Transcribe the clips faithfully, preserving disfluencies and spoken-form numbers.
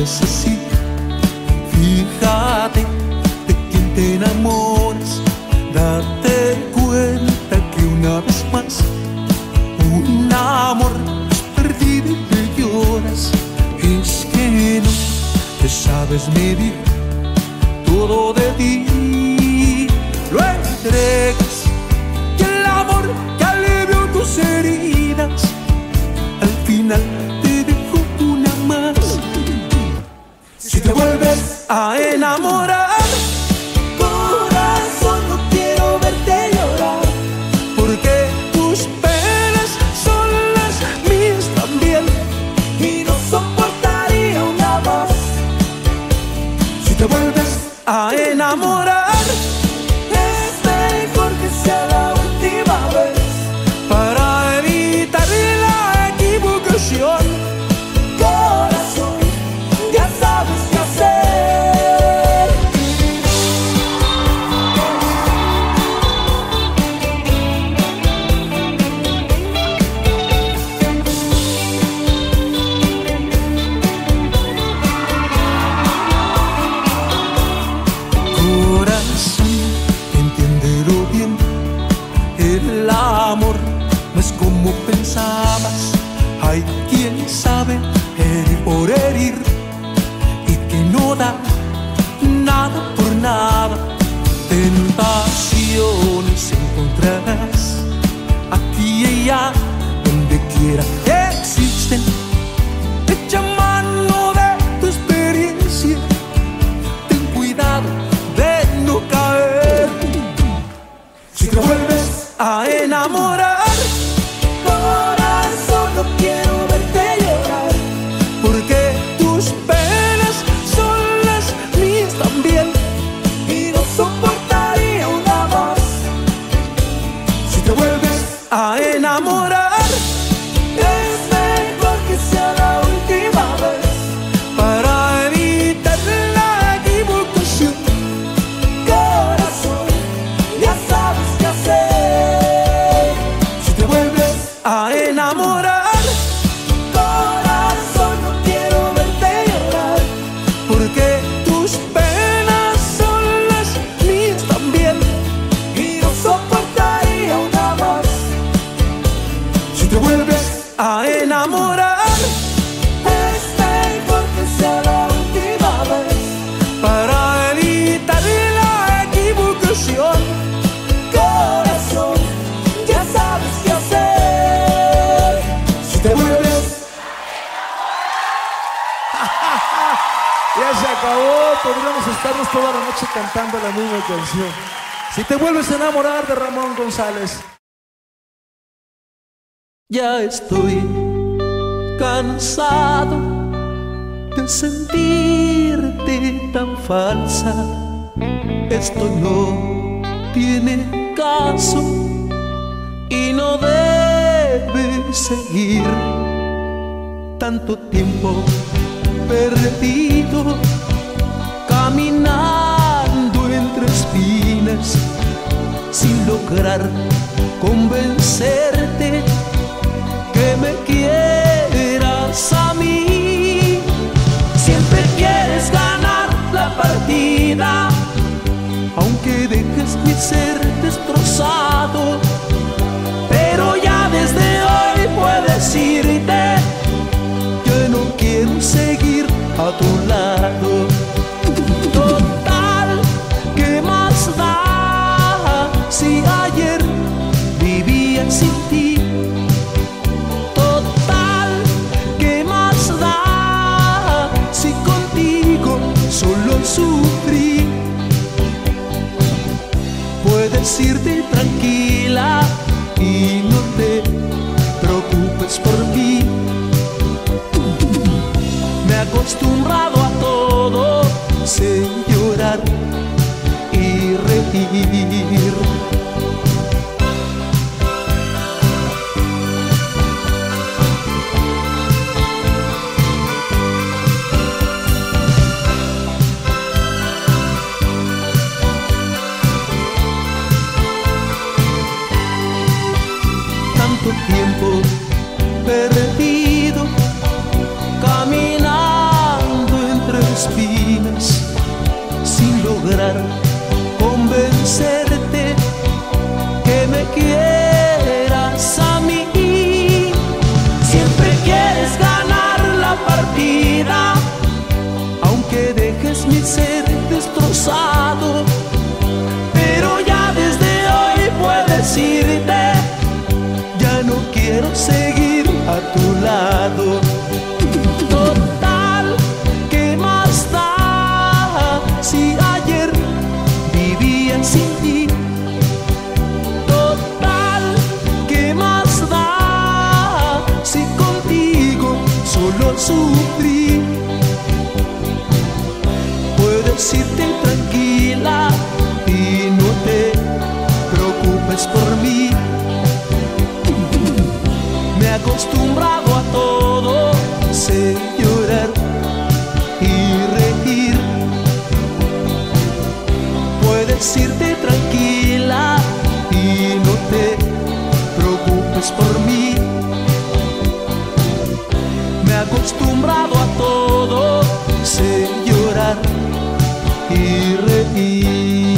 es así. Fíjate de quién te enamoras, date cuenta que una vez más un amor es perdido y te lloras. Es que no te sabes medir todo de ti, lo entregas, y el amor que alivió tus heridas al final te dejo una más. Si te vuelves a enamorar, corazón, no quiero verte llorar, porque tus penas son las mías también, y no soportaría una más. Si te vuelves a enamorar, es mejor que sea la última vez, para evitar la equivocación. Corazón, ya sabes qué hacer. Corazón, entiéndelo bien, el amor no es como pensabas. Hay quien sabe herir por herir y que no da nada por nada. Tentaciones encontrarás aquí y allá, donde quiera que existen. Echa mano de tu experiencia, ten cuidado de no caer. Si te vuelves a enamorar, corazón, no quiero verte llorar, porque tus penas son las mías también, y no soportaría una más. Si te vuelves a enamorar, es mejor que sea la última vez, para evitar la equivocación. Corazón, ya sabes qué hacer. Si te vuelves a enamorar, corazón, no quiero verte llorar, porque tus penas son las mías también, y no soportaría una más. Si te vuelves a enamorar, es mejor que sea la última vez, para evitar la equivocación. Corazón, ya sabes qué hacer. Si te vuelves... Ya se acabó, podríamos estarnos toda la noche cantando la misma canción. Si te vuelves a enamorar, de Ramón González. Ya estoy cansado de sentirte tan falsa. Esto no tiene caso y no debe seguir. Tanto tiempo perdido caminando entre espinas, sin lograr convencerte que me quieras a mí. Siempre quieres ganar la partida, aunque dejes mi ser destrozado. Pero ya desde hoy puedes irte, yo no quiero seguir a tu lado. Total, ¿qué más da si ayer vivía sin ti? Total, ¿qué más da si contigo solo sufrí? Puedes irte tranquila y no te preocupes por mí. Me he acostumbrado a todo, sé llorar y reír. Tanto tiempo perdido caminando en sufrir. Puedes irte tranquila y no te preocupes por mí. Me he acostumbrado a todo, sé llorar y reír. Puedes irte tranquila y no te preocupes por mí. Me he acostumbrado a todo, sé llorar y reír.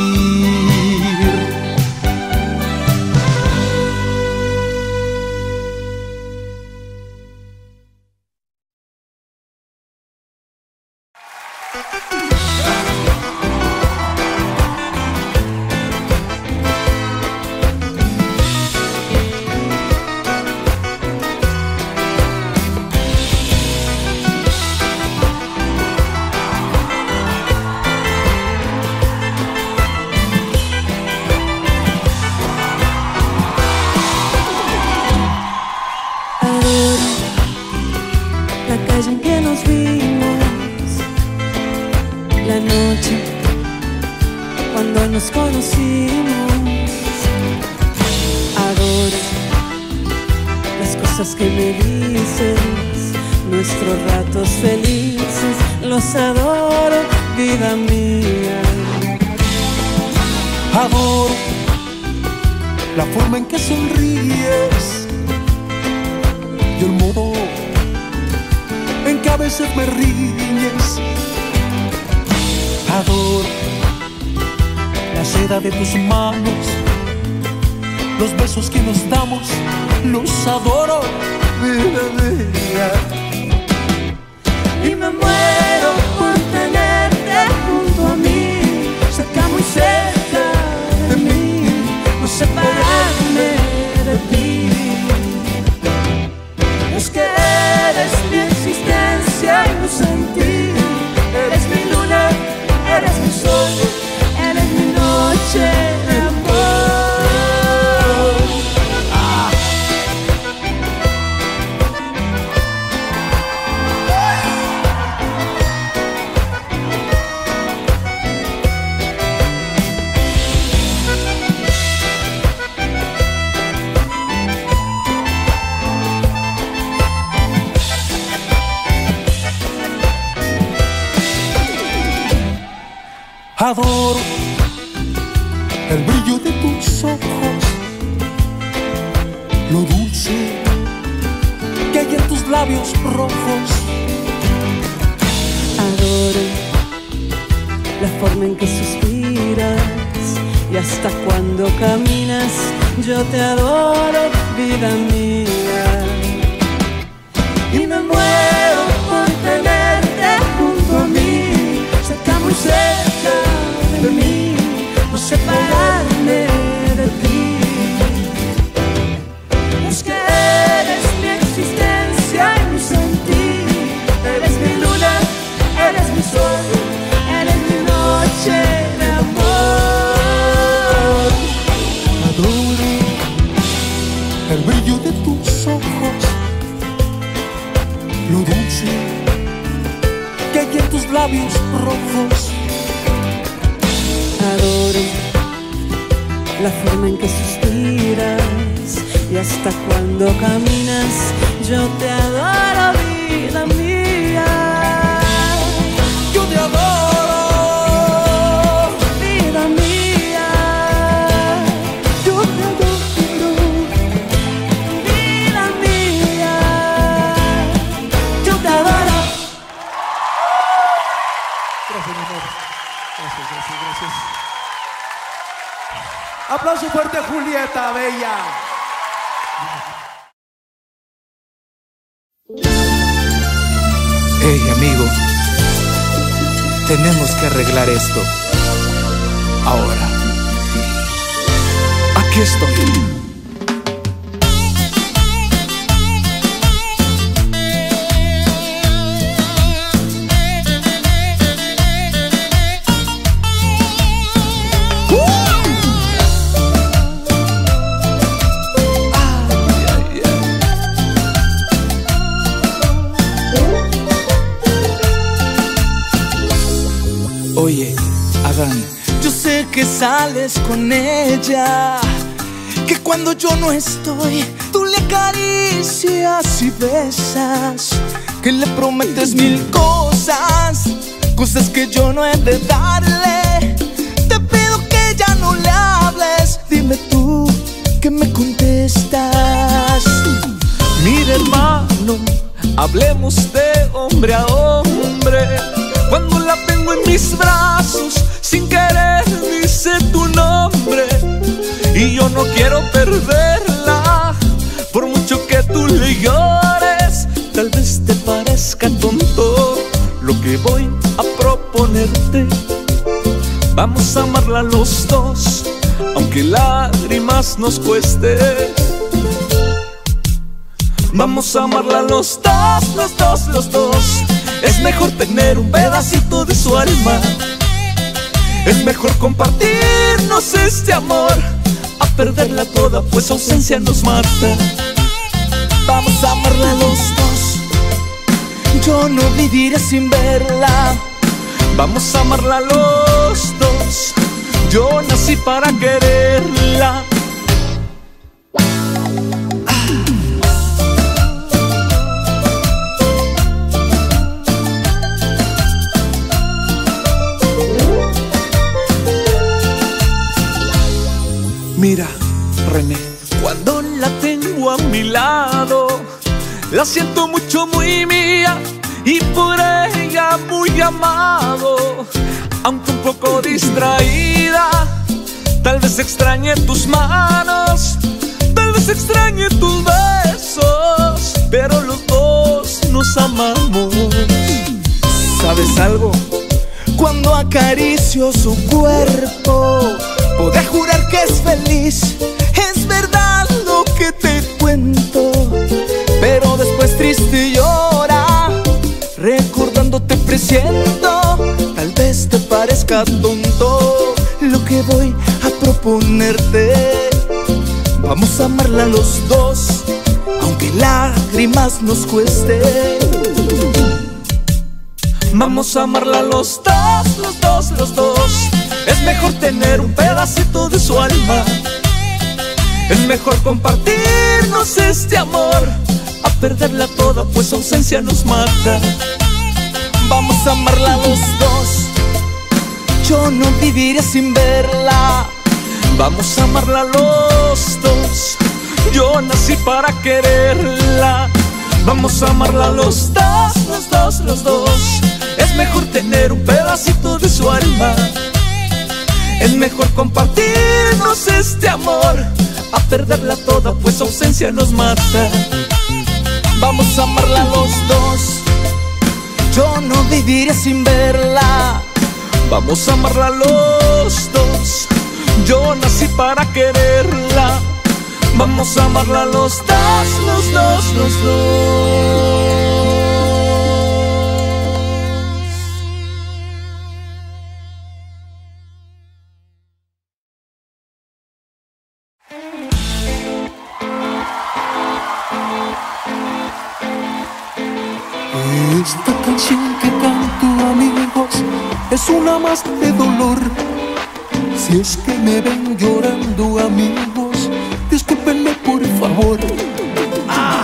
De tus manos, los besos que nos damos, los adoro, vida mía. Y me muero por tenerte junto a mí, cerca, muy cerca de mí, no separarme de ti. Es que eres mi existencia y mi sentir, eres mi luna, eres mi sol, eres mi noche de amor. Ah. Adoro el brillo de tus ojos, lo dulce que hay en tus labios rojos. Adoro la forma en que suspiras y hasta cuando caminas. Yo te adoro, vida mía. Y me muero por tenerte junto a mí, cerca, muy cerca de mí, no separarme de ti. Es que eres mi existencia y mi sentir, eres mi luna, eres mi sol, eres mi noche de amor. Adoro el brillo de tus ojos, lo dulce que hay en tus labios rojos. Adoro la forma en que suspiras y hasta cuando caminas. Yo te adoro, vida mía. Yo te adoro, vida mía. Yo te adoro, vida mía. Yo te adoro. Gracias, mi amor. Gracias, gracias, gracias. Aplauso fuerte a Julieta Bella. Hey, amigo, tenemos que arreglar esto. Ahora, aquí estoy. Adán. Yo sé que sales con ella, que cuando yo no estoy, tú le acaricias y besas, que le prometes mil cosas, cosas que yo no he de darle. Te pido que ya no le hables, dime tú que me contestas. Mira, hermano, hablemos de hombre a hombre. Cuando la tengo en mis brazos, sin querer dice tu nombre, y yo no quiero perderla, por mucho que tú le llores. Tal vez te parezca tonto lo que voy a proponerte. Vamos a amarla los dos, aunque lágrimas nos cueste. Vamos a amarla los dos, los dos, los dos. Es mejor tener un pedacito de su alma, es mejor compartirnos este amor, a perderla toda, pues ausencia nos mata. Vamos a amarla los dos, yo no viviré sin verla. Vamos a amarla los dos, yo nací para quererla. Mira, René, cuando la tengo a mi lado, la siento mucho, muy mía, y por ella muy amado. Aunque un poco distraída, tal vez extrañe tus manos, tal vez extrañe tus besos, pero los dos nos amamos. ¿Sabes algo? Cuando acaricio su cuerpo, podré jurar que es feliz. Es verdad lo que te cuento, pero después triste llora, recordándote presiento. Tal vez te parezca tonto lo que voy a proponerte. Vamos a amarla los dos, aunque lágrimas nos cueste. Vamos a amarla los dos, los dos, los dos. Es mejor tener un pedacito de su alma, es mejor compartirnos este amor, a perderla toda, pues ausencia nos mata. Vamos a amarla los dos, yo no viviré sin verla. Vamos a amarla los dos, yo nací para quererla. Vamos a amarla los dos, los dos, los dos. Es mejor tener un pedacito de su alma, es mejor compartirnos este amor, a perderla toda, pues ausencia nos mata. Vamos a amarla los dos, yo no viviré sin verla. Vamos a amarla los dos, yo nací para quererla. Vamos a amarla los dos, los dos, los dos. Esta canción que canto, amigos, es una más de dolor. Si es que me ven llorando, amigos, discúlpenme por favor. Ah.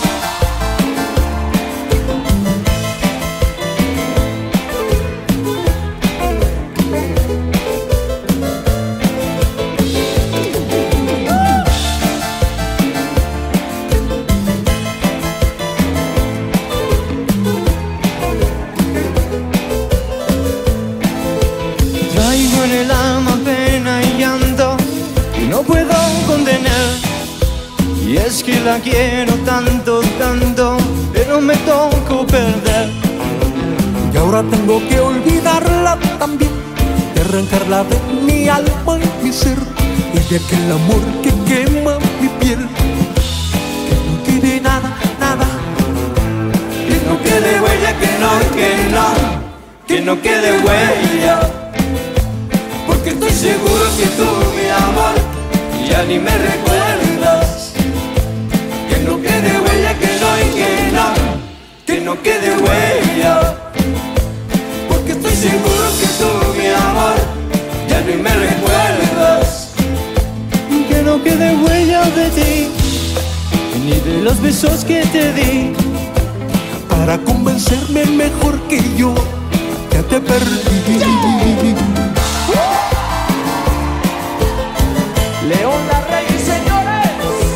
Traigo en el alma pena y llanto, y no puedo condenar. Y es que la quiero tanto, tanto, pero me tocó perder. Y ahora tengo que olvidarla también, de arrancarla de mi alma y mi ser, y de aquel amor que quema mi piel. Que no quede nada, nada, Que no quede huella, que no, que no, que no quede huella. Porque estoy seguro que tú, mi amor, ya ni me recuerdas. Que no quede huella, que no, y que no, que no quede huella. Porque estoy seguro que tú, mi amor, quede huella de ti, ni de los besos que te di. Para convencerme mejor que yo, ya te perdí. León Larregui, señores.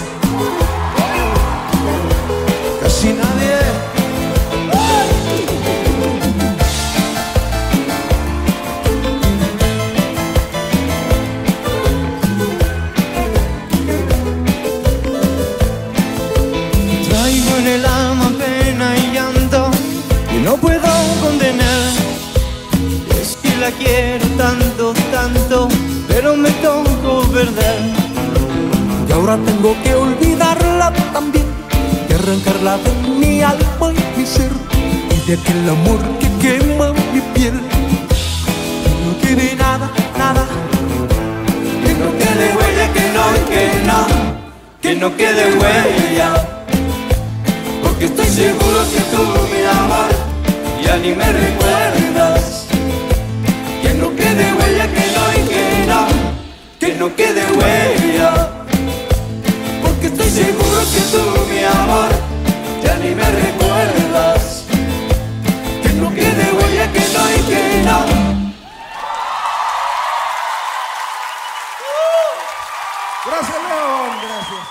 Casi nadie. Traigo en el alma pena y llanto y no puedo condenar. Es que la quiero tanto, tanto, pero me tocó perder. Y ahora tengo que olvidarla también, y arrancarla de mi alma y mi ser, y de aquel amor que quema mi piel. Que no quede nada, nada, Que no quede huella, que no, que no, que no quede huella. Porque estoy seguro que tú, mi amor, ya ni me recuerdas. Que no quede huella, que no y que no, que no quede huella. Porque estoy seguro que tú, mi amor, ya ni me recuerdas. Que no quede huella, que no y que no. Gracias, León, gracias.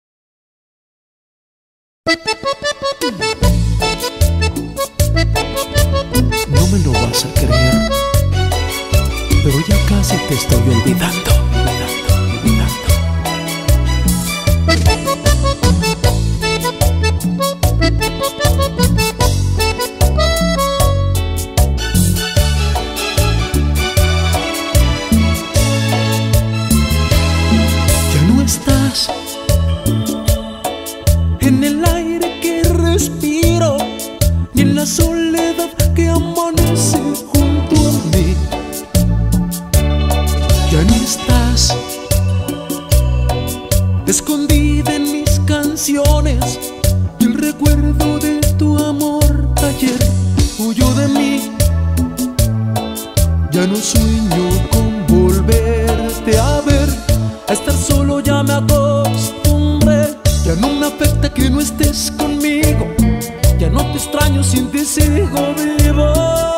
no me lo vas a creer, pero ya casi te estoy olvidando, olvidando, olvidando. Ya no estás en el aire que respiro, ni en la soledad que amanece junto a mí. Ya no estás escondida en mis canciones, y el recuerdo de tu amor ayer huyó de mí. Ya no sueño con volverte a ver, a estar solo ya me acostumbré. Ya no me afecta que no estés conmigo, ya no te extraño, sin ti sigo vivo.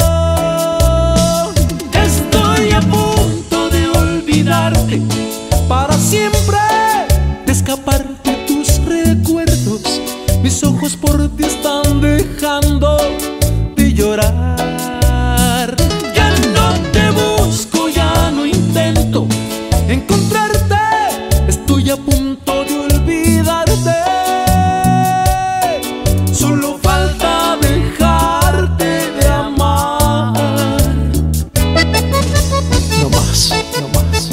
Estoy a punto de olvidarte para siempre, de escapar de tus recuerdos. Mis ojos por ti están dejando de llorar. Ya no te busco, ya no intento encontrarte. Estoy a punto de olvidarte. Solo falta dejarte de amar. No más, no más.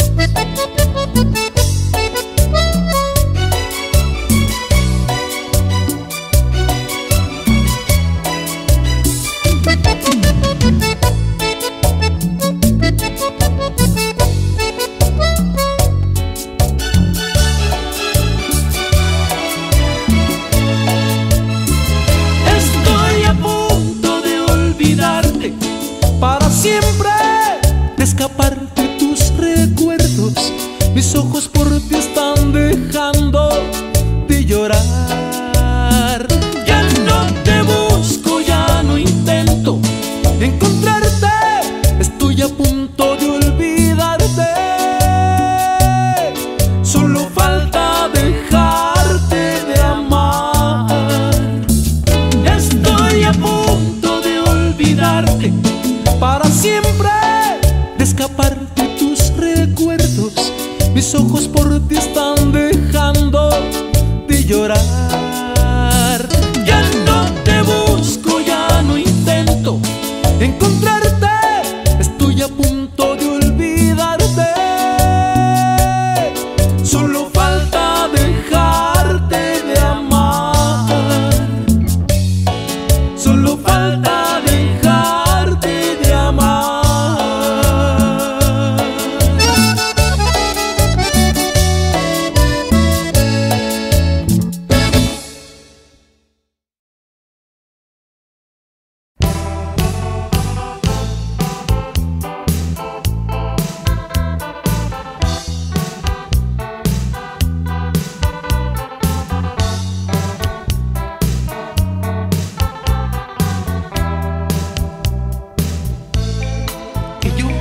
Estoy a punto de olvidarte para siempre, de escapar de tus recuerdos. Mis ojos por ti están dejando de llorar. Ya no te busco, ya no intento encontrarte. Estoy a punto de olvidarte. Solo falta dejarte de amar. Estoy a punto de olvidarte para siempre, de escapar de tus recuerdos. Mis ojos por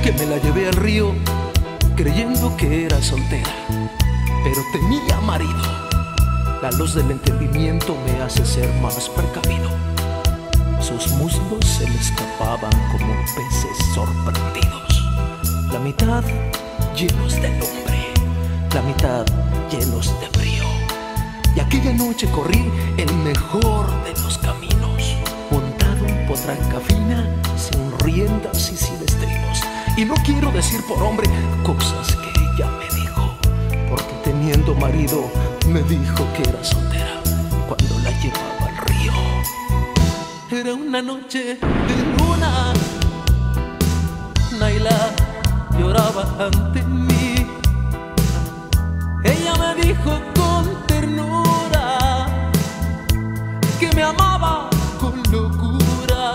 que me la llevé al río creyendo que era soltera, pero tenía marido. La luz del entendimiento me hace ser más precavido. Sus muslos se me escapaban como peces sorprendidos, la mitad llenos de lumbre, la mitad llenos de frío. Y aquella noche corrí el mejor de los caminos, montado en potranca fina, sin riendas y sin estribos. Y no quiero decir por hombre cosas que ella me dijo, porque teniendo marido me dijo que era soltera cuando la llevaba al río. Era una noche de luna, Naila lloraba ante mí. Ella me dijo con ternura que me amaba con locura.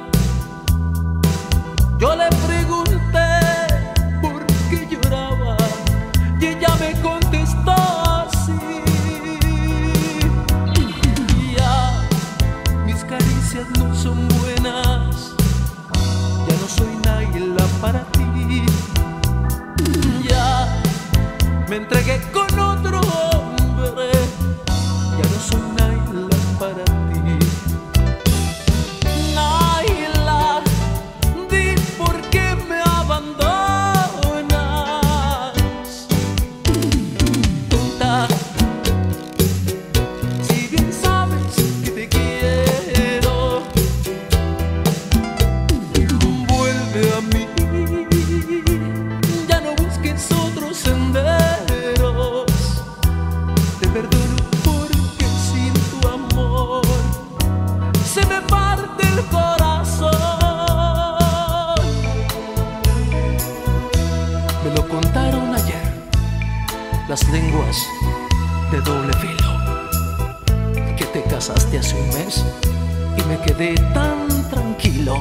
Yo le pregunté por qué lloraba y ella me contestó así. Ya, mis caricias no son buenas, ya no soy Naila para ti. Ya, me entregué con otro hombre, ya no soy Naila para ti. Naila, di por qué me abandonas. Tonta, si bien sabes que te quiero, vuelve a mí. Ya no busques otros senderos. Te perdono porque sin tu amor se me parte el corazón. Me lo contaron ayer las lenguas de doble filo, que te casaste hace un mes y me quedé tan tranquilo.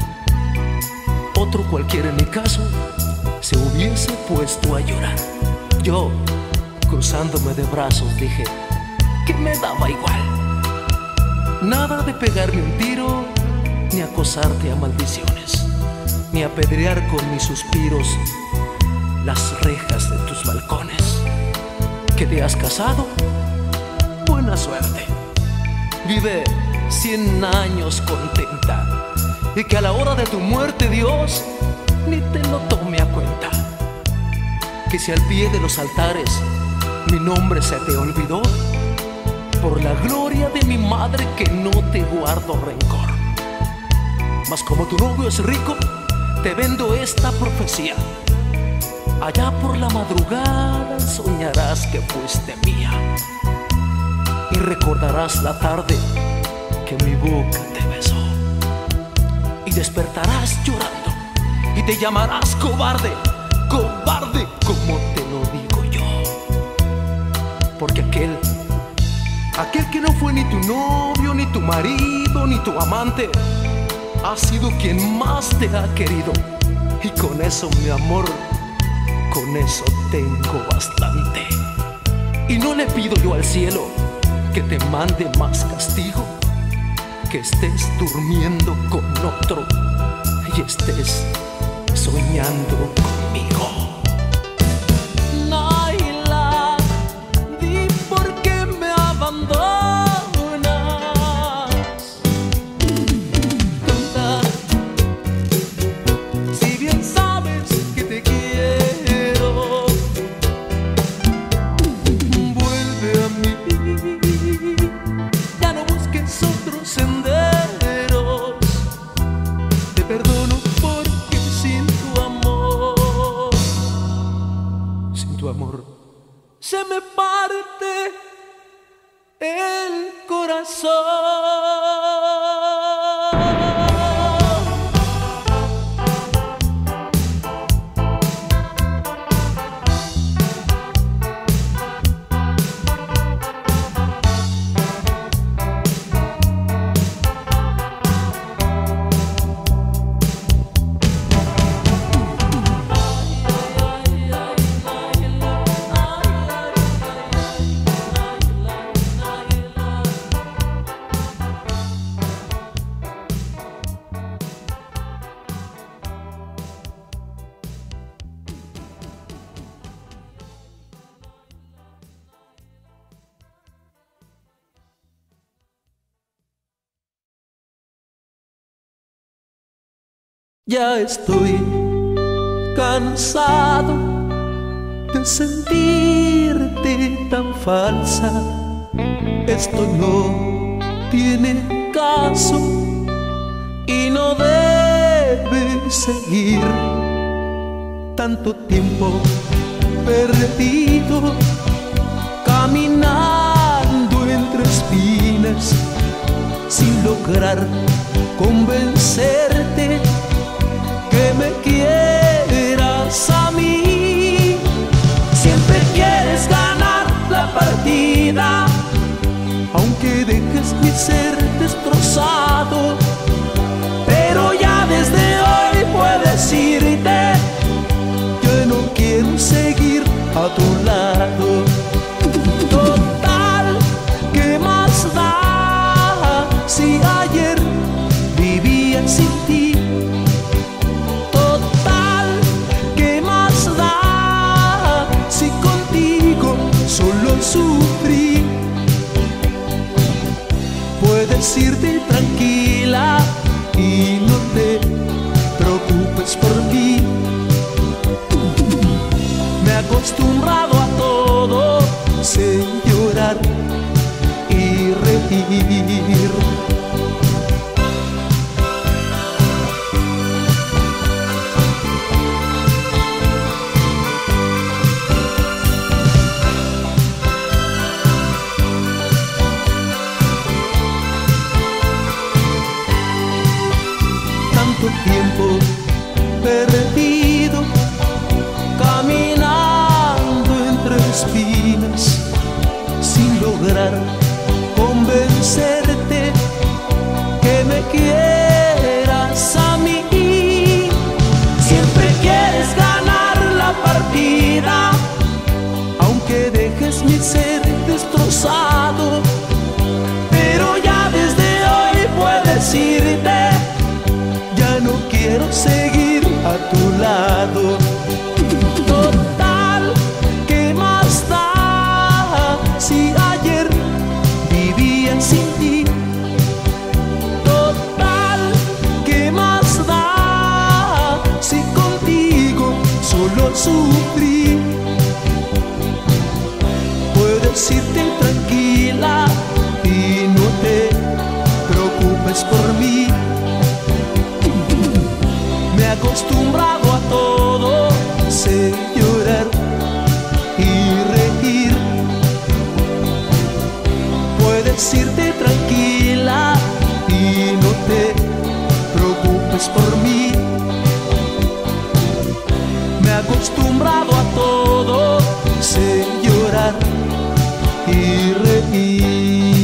Otro cualquiera en mi caso se hubiese puesto a llorar. Yo, cruzándome de brazos, dije que me daba igual. Nada de pegarme un tiro, ni acosarte a maldiciones, ni apedrear con mis suspiros las rejas de tus balcones. ¿Que te has casado? Buena suerte. Vive cien años contenta, y que a la hora de tu muerte Dios ni te lo tome a cuenta. Que si al pie de los altares mi nombre se te olvidó, por la gloria de mi madre que no te guardo rencor. Mas como tu novio es rico, te vendo esta profecía. Allá por la madrugada soñarás que fuiste mía, y recordarás la tarde que mi boca te besó, y despertarás llorando y te llamarás cobarde, cobarde como te lo digo yo. Porque aquel, aquel que no fue ni tu novio, ni tu marido, ni tu amante, ha sido quien más te ha querido. Y con eso, mi amor, con eso tengo bastante. Y no le pido yo al cielo que te mande más castigo, que estés durmiendo con otro y estés soñando conmigo. Naila, di por qué me abandonas. Tonta, si bien sabes que te quiero, vuelve a mí. Ya no busques otros senderos. Te perdono porque sin tu amor Ya estoy cansado de sentirte tan falsa. Esto no tiene caso y no debe seguir. Tanto tiempo perdido caminando entre espinas sin lograr convencerte que me quieras a mí. Siempre quieres ganar la partida, aunque dejes mi ser destrozado. Pero ya desde hoy puedes irte, yo no quiero seguir a tu lado. Total, ¿qué más da si ayer vivía sin ti? Total, ¿qué más da si contigo solo sufrí? Puedes irte tranquila y no te preocupes por mí. Me he acostumbrado a todo, sé llorar y reír. Tanto tiempo perdido caminando entre espinas sin lograr convencerte que me quieras a mí. Siempre quieres ganar la partida, aunque dejes mi ser destrozado. Pero ya desde hoy puedes irte, ya no quiero seguir a tu lado. Total, ¿qué más da si ayer vivía sin ti? Total, ¿qué más da si contigo solo sufrí? Puedes irte tranquila y no te preocupes por mí. Me he acostumbrado a todo, sé llorar y reír. Puedes irte tranquila y no te preocupes por mí. Me he acostumbrado a todo, sé llorar y reír.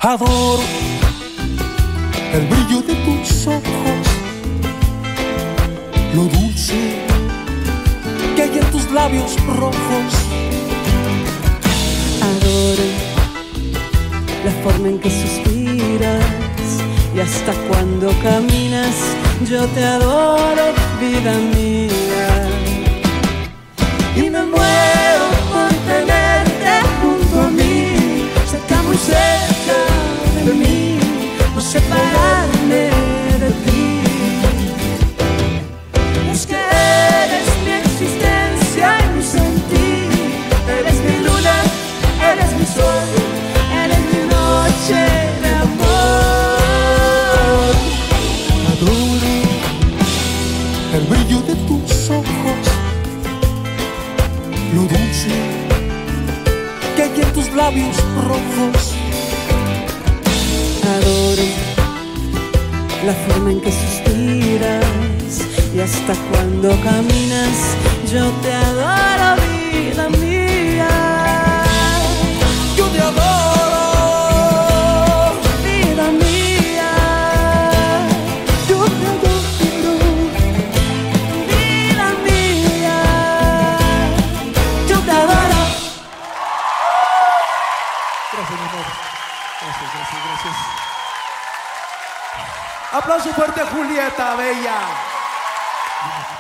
Adoro el brillo de tus ojos, lo dulce que hay en tus labios rojos. Adoro la forma en que suspiras y hasta cuando caminas. Yo te adoro, vida mía, y me muero por tenerte junto a mí, cerca, muy cerca de mí, no separarme de ti. Es que eres mi existencia y mi sentir, eres mi luna, eres mi sol, eres mi noche de amor. Adoro el brillo de tus ojos, lo dulce que hay en tus labios rojos. Adoro la forma en que suspiras y hasta cuando caminas. Yo te adoro, vida mía. Yo te adoro, vida mía. Yo te adoro, vida mía. Yo te adoro. Gracias, mi amor. Gracias, gracias, gracias. Aplauso fuerte a Julieta Bella.